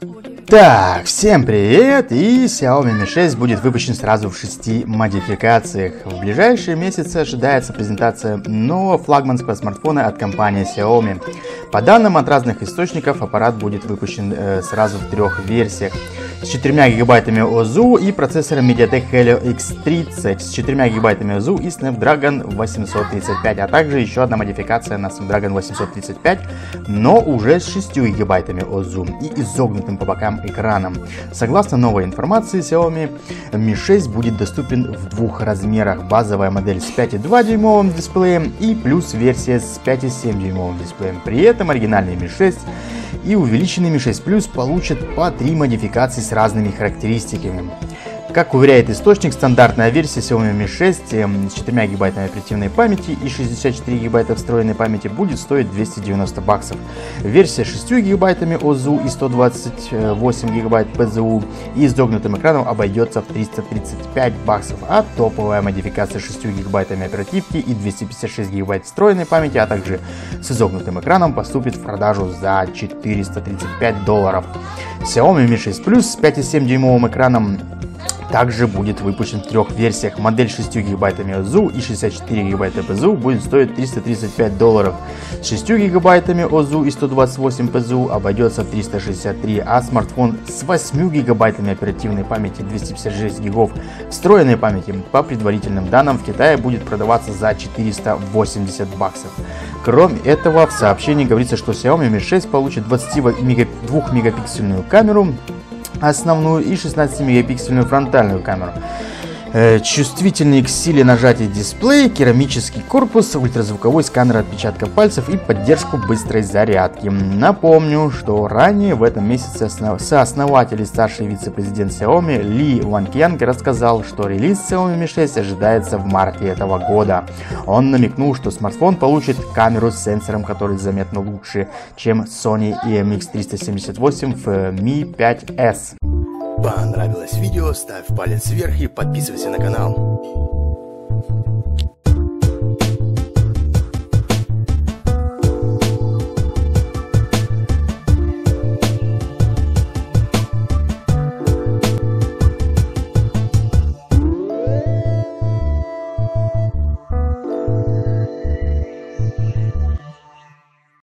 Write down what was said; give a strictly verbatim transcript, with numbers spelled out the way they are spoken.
Так, всем привет! И Xiaomi Mi шесть будет выпущен сразу в шести модификациях. В ближайшие месяцы ожидается презентация нового флагманского смартфона от компании Xiaomi. По данным от разных источников, аппарат будет выпущен э, сразу в трех версиях. С четырьмя гигабайтами ОЗУ и процессором MediaTek Helio икс тридцать, с четырьмя гигабайтами ОЗУ и Snapdragon восемьсот тридцать пять, а также еще одна модификация на Snapdragon восемьсот тридцать пять, но уже с шестью гигабайтами ОЗУ и изогнутым по бокам экраном. Согласно новой информации, Xiaomi Mi шесть будет доступен в двух размерах. Базовая модель с пять и два дюймовым дисплеем и плюс версия с пять и семь дюймовым дисплеем. При этом оригинальный Mi шесть и увеличенный Mi шесть Plus получат по три модификации с разными характеристиками. Как уверяет источник, стандартная версия Xiaomi Mi шесть с четырьмя гигабайтами оперативной памяти и шестьдесят четыре гигабайта встроенной памяти будет стоить двести девяносто баксов. Версия с шестью гигабайтами ОЗУ и сто двадцать восемь гигабайт ПЗУ и изогнутым экраном обойдется в триста тридцать пять баксов, а топовая модификация с шестью гигабайтами оперативки и двести пятьдесят шесть гигабайт встроенной памяти, а также с изогнутым экраном поступит в продажу за четыреста тридцать пять долларов. Xiaomi Mi шесть Plus с пять и семь дюймовым экраном также будет выпущен в трех версиях. Модель с шестью гигабайтами ОЗУ и шестьдесят четыре гигабайта ПЗУ будет стоить триста тридцать пять долларов. С шестью гигабайтами ОЗУ и сто двадцать восемь ПЗУ обойдется в триста шестьдесят три, а смартфон с восьмью гигабайтами оперативной памяти, двести пятьдесят шесть гигов встроенной памяти, по предварительным данным, в Китае будет продаваться за четыреста восемьдесят баксов. Кроме этого, в сообщении говорится, что Xiaomi Mi шесть получит двадцатидвухмегапиксельную камеру основную и шестнадцатимегапиксельную фронтальную камеру. Э, чувствительный к силе нажатия дисплей, керамический корпус, ультразвуковой сканер отпечатков пальцев и поддержку быстрой зарядки. Напомню, что ранее в этом месяце основ... сооснователь и старший вице-президент Xiaomi Ли Ванкьянг рассказал, что релиз Xiaomi Mi шесть ожидается в марте этого года. Он намекнул, что смартфон получит камеру с сенсором, который заметно лучше, чем Sony и эм икс триста семьдесят восемь в Mi пять эс. Понравилось видео? Ставь палец вверх и подписывайся на канал.